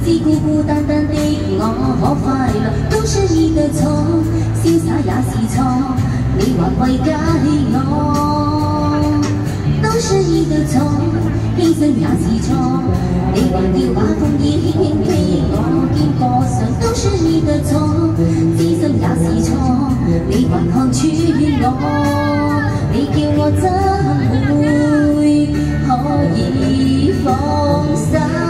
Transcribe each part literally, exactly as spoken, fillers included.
知孤孤單單的我可快樂，都是你的錯，瀟灑也是錯，你還為解我，都是你的錯，犧牲也是錯，你還要把風衣輕輕披我肩膊上，都是你的錯，知心也是錯，你還看穿我，你叫我怎會可以放手？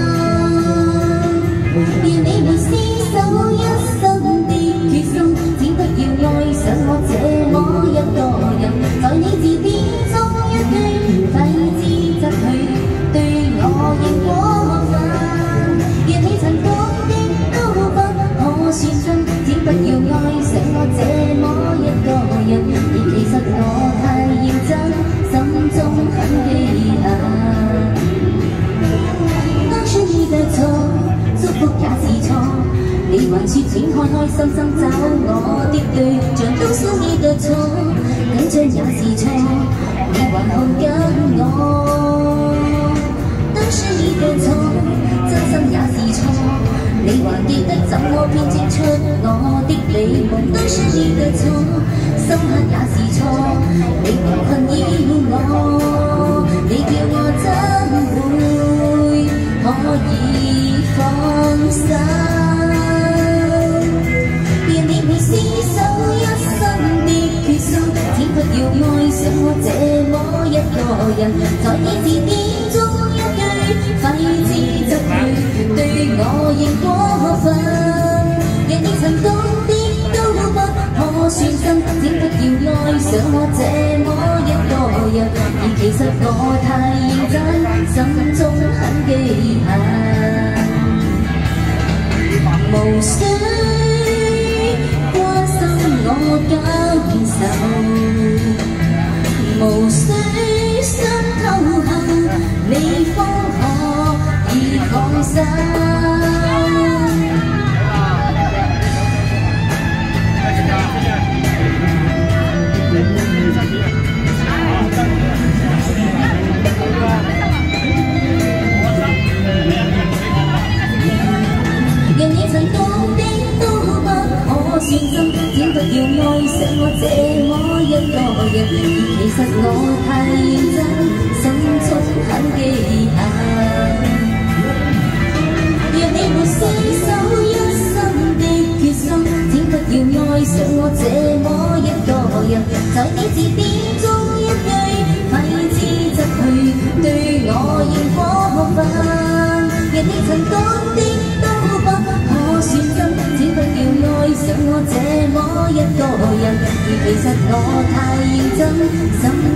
願你會廝守一生的決心，請不要愛上我這麼一個人，在你字典中一句揮之則去，對我仍過分。願你曾講的都不可算真，請不要愛上我這麼一個人，而其實我太認真，心中很記恨。都是你的錯。 祝福也是錯，你還說請開開心心找我的對象，都是你的錯，緊張也是錯，你還看緊我，都是你的錯，真心也是錯，你還記得怎麼編織出我的美夢，都是你的錯，深刻也是錯，你還困擾我，你叫我怎會可以？ 放手，願你會廝守一生的決心，請不要愛上我這麼一個人，在你字典中一句揮之則去，對我仍過分。讓你曾講的都不可算真，請不要愛上我這麼一個人，而其實我太認真，心中很記恨。 無需關心我感受，無需傷透後你方可以放手。請不要愛上我這麼一個人，而其實我太認真，心中很記恨。若你沒廝守一生的決心，請不要愛上我這麼一個人，在你字典中一句揮之則去，對我仍過分。若你曾講的都不可算真，請不要愛上我這麼一個人，而其實我太認真，心